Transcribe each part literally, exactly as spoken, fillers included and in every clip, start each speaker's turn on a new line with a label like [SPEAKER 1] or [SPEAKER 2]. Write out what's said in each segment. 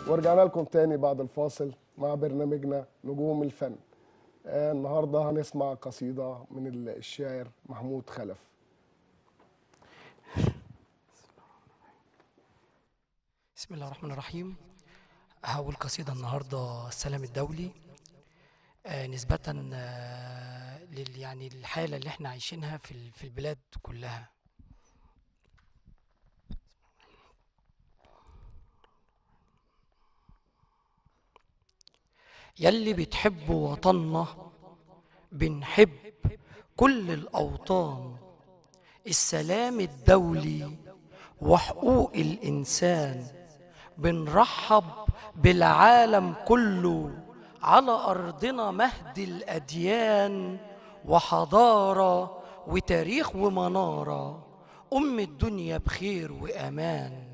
[SPEAKER 1] ورجعنا لكم تاني بعد الفاصل مع برنامجنا نجوم الفن. آه النهارده هنسمع قصيدة من الشاعر محمود خلف.
[SPEAKER 2] بسم الله الرحمن الرحيم. هقول قصيدة النهاردة السلام الدولي، آه نسبة آه لل يعني الحالة اللي احنا عايشينها في ال- في البلاد كلها. يلي بتحبوا وطننا بنحب كل الأوطان، السلام الدولي وحقوق الإنسان، بنرحب بالعالم كله على أرضنا مهد الأديان وحضارة وتاريخ ومنارة، أم الدنيا بخير وأمان.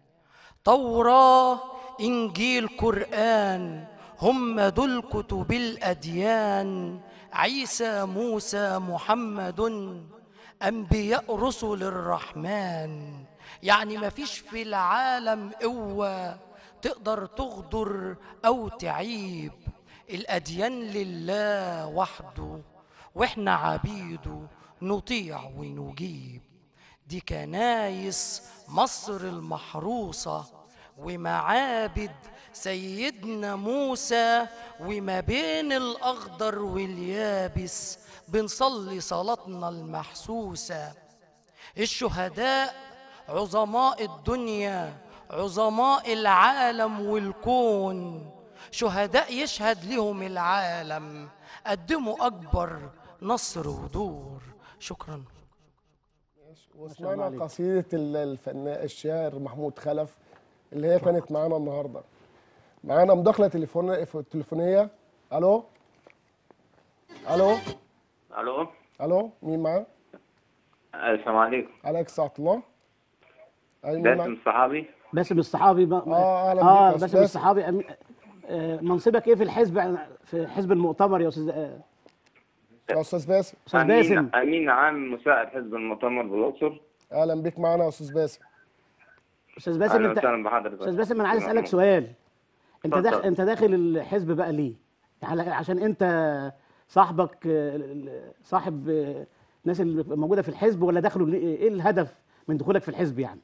[SPEAKER 2] توراة إنجيل قرآن هم دول كتب الأديان، عيسى موسى محمد أنبياء رسل الرحمن. يعني مفيش في العالم قوة تقدر تغدر أو تعيب، الأديان لله وحده وإحنا عبيده نطيع ونجيب. دي كنايس مصر المحروسة ومعابد سيدنا موسى، وما بين الأخضر واليابس بنصلي صلاتنا المحسوسة. الشهداء عظماء الدنيا عظماء العالم والكون، شهداء يشهد لهم العالم قدموا أكبر نصر ودور. شكرا.
[SPEAKER 3] ما شاء الله
[SPEAKER 1] وسمعنا
[SPEAKER 3] عليك.
[SPEAKER 1] قصيدة الفنان الشاعر محمود خلف اللي هي كانت معانا النهارده. معانا مداخلة تليفون تليفونية. الو الو
[SPEAKER 4] الو.
[SPEAKER 1] الو مين معاه؟
[SPEAKER 4] السلام عليكم.
[SPEAKER 1] عليك الساعة الله. اي مين معاه؟
[SPEAKER 4] باسم الصحابي.
[SPEAKER 3] باسم الصحابي ب...
[SPEAKER 1] اه اهلا
[SPEAKER 3] اه
[SPEAKER 1] بيك يا استاذ
[SPEAKER 3] باسم
[SPEAKER 1] باسم.
[SPEAKER 3] الصحابي أم... آه منصبك ايه في الحزب، في حزب المؤتمر يا استاذ آه،
[SPEAKER 1] يا استاذ باسم
[SPEAKER 3] استاذ
[SPEAKER 4] امين
[SPEAKER 3] باسم؟
[SPEAKER 4] امين عام مساعد حزب المؤتمر بالاقصر.
[SPEAKER 1] اهلا بيك معانا يا استاذ باسم.
[SPEAKER 3] استاذ باسم
[SPEAKER 4] اهلا
[SPEAKER 3] انت،
[SPEAKER 4] وسهلا بحضرتك.
[SPEAKER 3] استاذ باسم انا عايز اسالك سؤال. انت داخل
[SPEAKER 4] اتفضل.
[SPEAKER 3] انت داخل الحزب بقى ليه؟ يعني عشان انت صاحبك آه، ال- صاحب آه، الناس اللي موجوده في الحزب، ولا داخله ليه؟ ايه الهدف من دخولك في الحزب يعني؟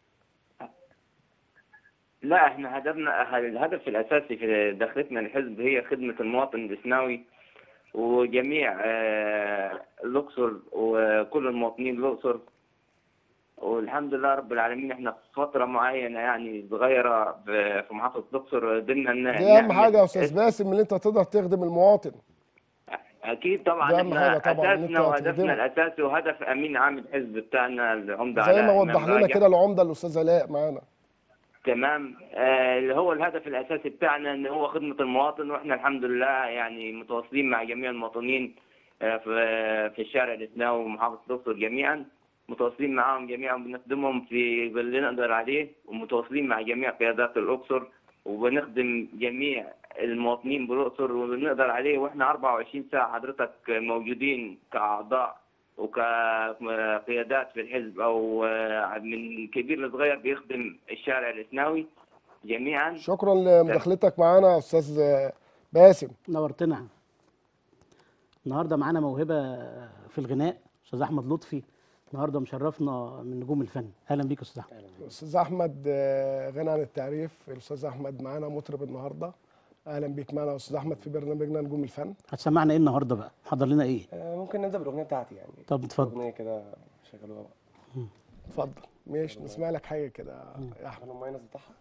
[SPEAKER 4] لا، احنا هدفنا الهدف الاساسي في دخلتنا الحزب هي خدمه المواطن الاسناوي وجميع آه، الاقصر وكل المواطنين الاقصر. والحمد لله رب العالمين احنا في فتره معينه يعني صغيره في في محافظه الاقصر قدرنا
[SPEAKER 1] دي
[SPEAKER 4] ن-
[SPEAKER 1] اهم حاجة يا
[SPEAKER 4] نعمل.
[SPEAKER 1] استاذ باسم، ان انت تقدر تخدم المواطن.
[SPEAKER 4] اكيد
[SPEAKER 1] دي
[SPEAKER 4] طبعا
[SPEAKER 1] اهم حاجة
[SPEAKER 4] احنا
[SPEAKER 1] طبعا، ان انت
[SPEAKER 4] اساسنا وهدفنا
[SPEAKER 1] تخدمه.
[SPEAKER 4] الاساسي وهدف امين عام الحزب بتاعنا العمده
[SPEAKER 1] زي ما
[SPEAKER 4] علاء
[SPEAKER 1] وضح
[SPEAKER 4] امام
[SPEAKER 1] لنا
[SPEAKER 4] راجع.
[SPEAKER 1] كده العمدة الاستاذ علاء معانا.
[SPEAKER 4] تمام. آه اللي هو الهدف الاساسي بتاعنا ان هو خدمه المواطن، واحنا الحمد لله يعني متواصلين مع جميع المواطنين آه في في الشارع الاسناوي ومحافظه الاقصر جميعا، متواصلين معاهم جميعا بنخدمهم في اللي نقدر عليه، ومتواصلين مع جميع قيادات الاقصر وبنخدم جميع المواطنين بالاقصر وبنقدر عليه، واحنا أربعة وعشرين ساعه حضرتك موجودين كاعضاء وكقيادات في الحزب او من كبير لصغير بيخدم الشارع الاسناوي جميعا.
[SPEAKER 1] شكرا لمداخلتك معانا يا استاذ باسم.
[SPEAKER 3] نورتنا. النهارده معانا موهبه في الغناء، استاذ احمد لطفي، النهارده مشرفنا من نجوم الفن. اهلا بيك يا استاذ احمد.
[SPEAKER 1] استاذ احمد آه، غني عن التعريف، الاستاذ احمد معانا مطرب النهارده. اهلا بيك معانا يا استاذ احمد في برنامجنا نجوم الفن.
[SPEAKER 3] هتسمعنا ايه النهارده بقى؟ محضر لنا ايه؟
[SPEAKER 5] آه، ممكن نبدأ بالأغنية بتاعتي يعني.
[SPEAKER 3] طب اتفضل.
[SPEAKER 5] أغنية كده شغلوها بقى.
[SPEAKER 1] اتفضل. ماشي نسمع لك حاجه كده يا احمد.
[SPEAKER 5] أنا الماينس بتاعها.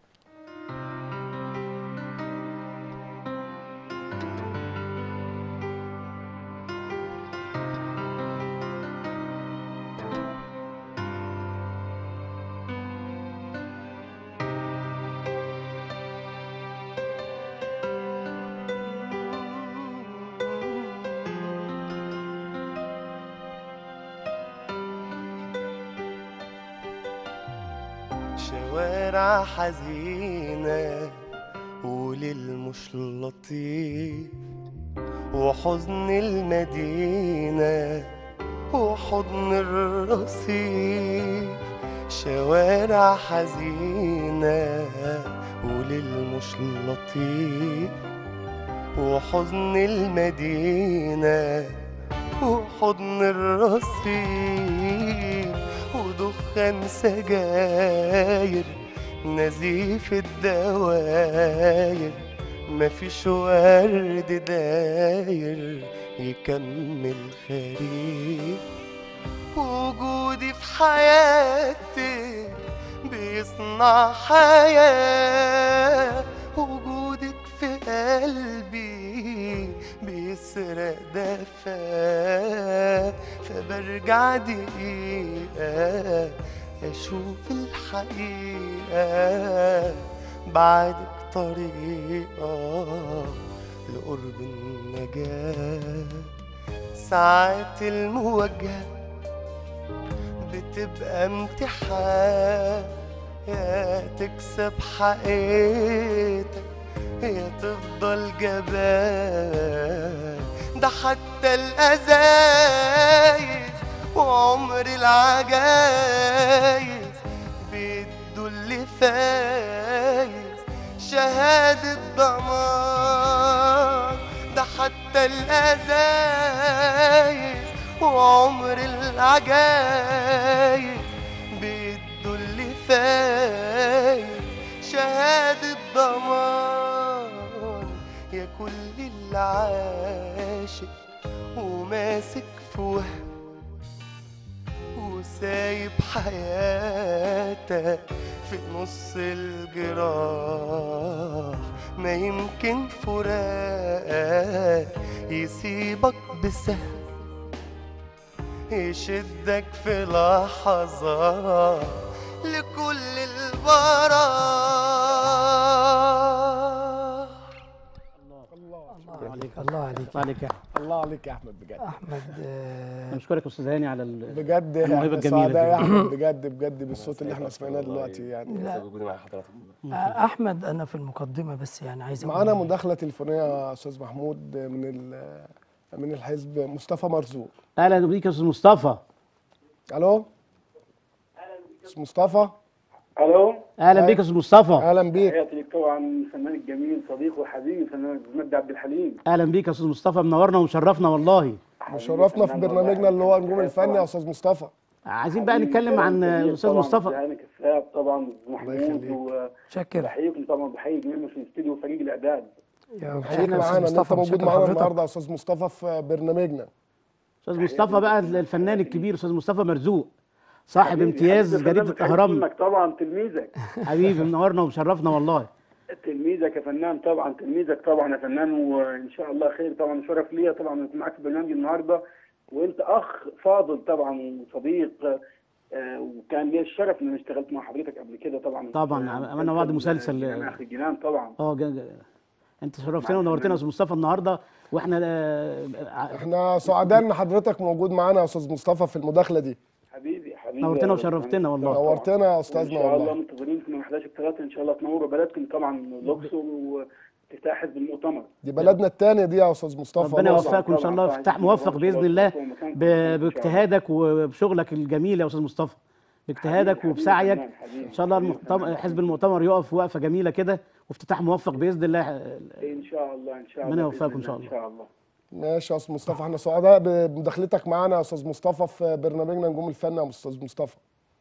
[SPEAKER 5] شوارع حزينة وليل مش لطيف وحزن المدينة وحضن الرصيف. شوارع حزينة وليل وللمش لطيف وحزن المدينة وحضن الرصيف ودخان سجاير نزيف الدواير مفيش ورد داير يكمل خريف وجودي في حياتي بيصنع حياة وجودك في قلبي بيسرق دفا فبرجع دقيقة أشوف الحقيقة بعدك طريقة لقرب النجاة ساعات المواجهة بتبقى امتحان يا تكسب حقيقتك يا تفضل جبان ده حتى الأزايز وعمر العجايز بيدوا اللي فايز شهادة ضمان ده حتى الأزايز وعمر العجايز بيدوا اللي فايز شهادة ضمان يا كل اللي عاشق وماسك في وهم وسايب حياتك في نص الجراح ما يمكن فراق يسيبك بسهل يشدك في لحظة لكل البراح.
[SPEAKER 1] الله
[SPEAKER 2] الله عليك الله عليك
[SPEAKER 3] الله عليك يا أحمد.
[SPEAKER 1] الله عليك يا احمد بجد.
[SPEAKER 2] احمد آه،
[SPEAKER 3] انا بشكرك يا استاذ هاني على ال-
[SPEAKER 1] بجد
[SPEAKER 3] الموهبة
[SPEAKER 1] احنا
[SPEAKER 3] الجميلة
[SPEAKER 1] سعداء
[SPEAKER 3] دي.
[SPEAKER 1] يا احمد بجد بجد بالصوت اللي احنا سمعناه دلوقتي يعني.
[SPEAKER 2] لا.
[SPEAKER 5] وجودي مع حضراتكم.
[SPEAKER 2] آه، احمد انا في المقدمه بس يعني عايز أقول
[SPEAKER 1] معانا مداخله تليفونيه يا استاذ محمود من ال- من الحزب مصطفى مرزوق.
[SPEAKER 3] اهلا بيك يا استاذ مصطفى.
[SPEAKER 1] الو استاذ مصطفى.
[SPEAKER 6] الو
[SPEAKER 3] اهلا بيك يا استاذ مصطفى.
[SPEAKER 1] اهلا بيك.
[SPEAKER 6] تحياتي لك طبعا الفنان الجميل صديقي وحبيبي الفنان مجدي عبد الحليم.
[SPEAKER 3] اهلا بيك يا استاذ مصطفى، منورنا ومشرفنا والله.
[SPEAKER 1] مشرفنا في برنامجنا اللي هو نجوم الفن يا استاذ مصطفى.
[SPEAKER 3] عايزين بقى نتكلم عن الاستاذ مصطفى.
[SPEAKER 6] يعني كساب طبعا محمود
[SPEAKER 1] يخليك.
[SPEAKER 2] شكرا
[SPEAKER 6] وبحييكم طبعا بحيي جميع في الاستوديو وفريق الاعداد.
[SPEAKER 2] يا
[SPEAKER 1] حضرتك
[SPEAKER 2] شكرا
[SPEAKER 1] معانا
[SPEAKER 2] استاذ
[SPEAKER 1] ان انت
[SPEAKER 2] مصطفى
[SPEAKER 1] موجود
[SPEAKER 2] شكرا
[SPEAKER 1] معانا
[SPEAKER 2] حضرتك.
[SPEAKER 1] النهارده يا استاذ مصطفى في برنامجنا.
[SPEAKER 3] استاذ مصطفى بقى الفنان الكبير استاذ مصطفى مرزوق صاحب امتياز
[SPEAKER 6] حبيبي،
[SPEAKER 3] جريده
[SPEAKER 6] فنان
[SPEAKER 3] الاهرام.
[SPEAKER 6] منك طبعا تلميذك
[SPEAKER 3] حبيبي منورنا ومشرفنا والله.
[SPEAKER 6] تلميذك يا فنان طبعا تلميذك طبعا يا فنان وان شاء الله خير طبعا شرف ليا طبعا اكون معاك في برنامج النهارده وانت اخ فاضل طبعا وصديق آه، وكان لي الشرف ان اشتغلت مع حضرتك قبل كده طبعا.
[SPEAKER 3] طبعا عملنا بعض مسلسل.
[SPEAKER 6] جنان اخي جنان طبعا.
[SPEAKER 3] اه جا- جا- انت شرفتنا ونورتنا يا استاذ مصطفى النهارده واحنا آه، ع-
[SPEAKER 1] احنا سعداء ان حضرتك موجود معانا يا استاذ مصطفى في المداخله دي.
[SPEAKER 6] حبيبي حبيبي
[SPEAKER 3] نورتنا
[SPEAKER 6] يا
[SPEAKER 3] وشرفتنا والله.
[SPEAKER 1] نورتنا يا
[SPEAKER 6] ان
[SPEAKER 1] استاذنا
[SPEAKER 6] شاء الله
[SPEAKER 1] والله.
[SPEAKER 6] منتظرينكم يوم احداشر ثلاثة ان شاء الله تنوروا بلدكم طبعا الاقصر وافتتاح حزب المؤتمر.
[SPEAKER 1] دي بلدنا الثانيه دي يا استاذ مصطفى.
[SPEAKER 3] ربنا
[SPEAKER 1] الله
[SPEAKER 3] يوفقك وان شاء الله افتتاح موفق باذن الله ب- باجتهادك وبشغلك الجميل يا استاذ مصطفى، باجتهادك
[SPEAKER 6] حبيبي،
[SPEAKER 3] وبسعيك
[SPEAKER 6] حبيبي، حبيبي،
[SPEAKER 3] ان شاء الله
[SPEAKER 6] حبيبي،
[SPEAKER 3] المؤتمر
[SPEAKER 6] حبيبي.
[SPEAKER 3] حزب المؤتمر يقف وقفه جميله كده وافتتاح موفق باذن الله.
[SPEAKER 6] ان شاء الله ان شاء الله
[SPEAKER 3] ربنا
[SPEAKER 6] بإذن
[SPEAKER 3] يوفقكم إن
[SPEAKER 6] الله،
[SPEAKER 3] شاء
[SPEAKER 6] ان
[SPEAKER 3] الله.
[SPEAKER 6] شاء الله.
[SPEAKER 1] ماشي يا استاذ مصطفى، احنا سعداء بمداخلتك معانا يا استاذ مصطفى في برنامجنا نجوم الفن يا استاذ مصطفى.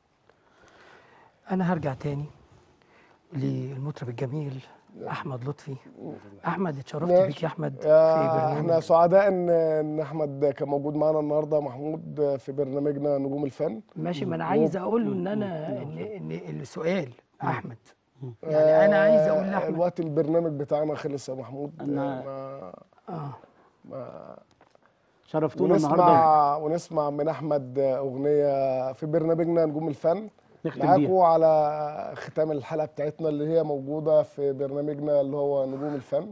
[SPEAKER 2] انا هرجع تاني للمطرب الجميل احمد لطفي. احمد اتشرفت
[SPEAKER 1] ماشي.
[SPEAKER 2] بيك يا احمد في
[SPEAKER 1] يا احنا
[SPEAKER 2] برنامج.
[SPEAKER 1] سعداء ان ان احمد كان موجود معانا النهارده محمود في برنامجنا نجوم الفن.
[SPEAKER 2] ماشي، ما انا عايز اقول له ان انا ان ان السؤال احمد يعني انا عايز اقول
[SPEAKER 1] آه،
[SPEAKER 2] لاحمد
[SPEAKER 1] الوقت البرنامج بتاعنا خلص يا محمود.
[SPEAKER 3] أنا-
[SPEAKER 1] ما
[SPEAKER 2] اه
[SPEAKER 1] ما
[SPEAKER 3] شرفتونا النهارده
[SPEAKER 1] ونسمع ونسمع من احمد اغنيه في برنامجنا نجوم الفن
[SPEAKER 3] نختم بيها.
[SPEAKER 1] معاكم على ختام الحلقه بتاعتنا اللي هي موجوده في برنامجنا اللي هو نجوم الفن.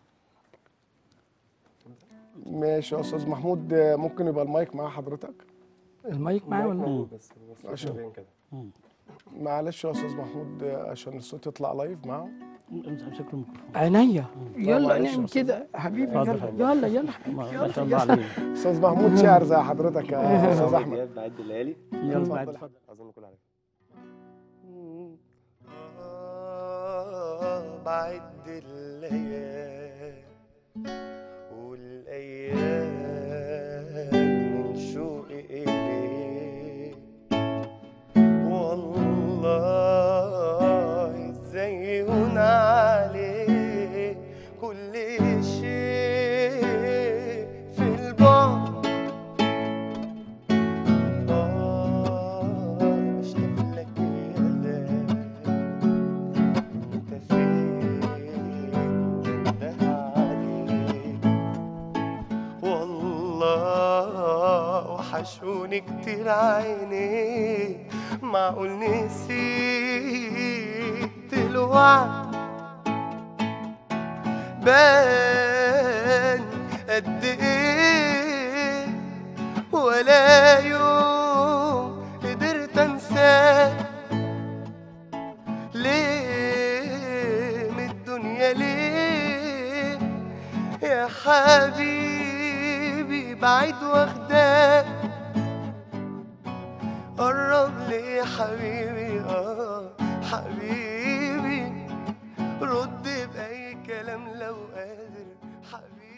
[SPEAKER 1] ماشي يا استاذ محمود، ممكن يبقى المايك مع حضرتك؟
[SPEAKER 2] المايك معايا ولا
[SPEAKER 5] بس بس شغالين كده.
[SPEAKER 1] معلش يا استاذ محمود عشان الصوت يطلع لايف معاه.
[SPEAKER 3] امسح بشكل الميكروفون.
[SPEAKER 2] عينيا يلا
[SPEAKER 1] معلش يا
[SPEAKER 2] نعمل
[SPEAKER 1] أستاذ.
[SPEAKER 2] كده حبيبي
[SPEAKER 3] اتفضل،
[SPEAKER 2] يلا
[SPEAKER 3] اتفضل.
[SPEAKER 2] يلا يلا حبيبي
[SPEAKER 3] ما
[SPEAKER 2] يلا
[SPEAKER 3] ما شاء الله
[SPEAKER 2] يلا.
[SPEAKER 3] عليك.
[SPEAKER 1] استاذ محمود شاعر زي حضرتك يا استاذ احمد.
[SPEAKER 5] دياب بعد الليالي
[SPEAKER 3] يلا
[SPEAKER 1] اتفضل.
[SPEAKER 3] بعد اتفضل.
[SPEAKER 5] اظن كل عليك. بعد الليالي والايام من شوقي اليك، والله ازاي يهون عليك كل شيء في البعد. آه بشتاق لك يا ليل، انت فين بنده عليك، والله وحشوني كتير عينيك، معقول نسيت الوعد، بان قد ايه ولا يوم قدرت انساك، ليه من الدنيا ليه يا حبيبي بعيد واخداك، قرب لي يا حبيبي اه حبيبي، رد بأي كلام لو قادر حبيبي.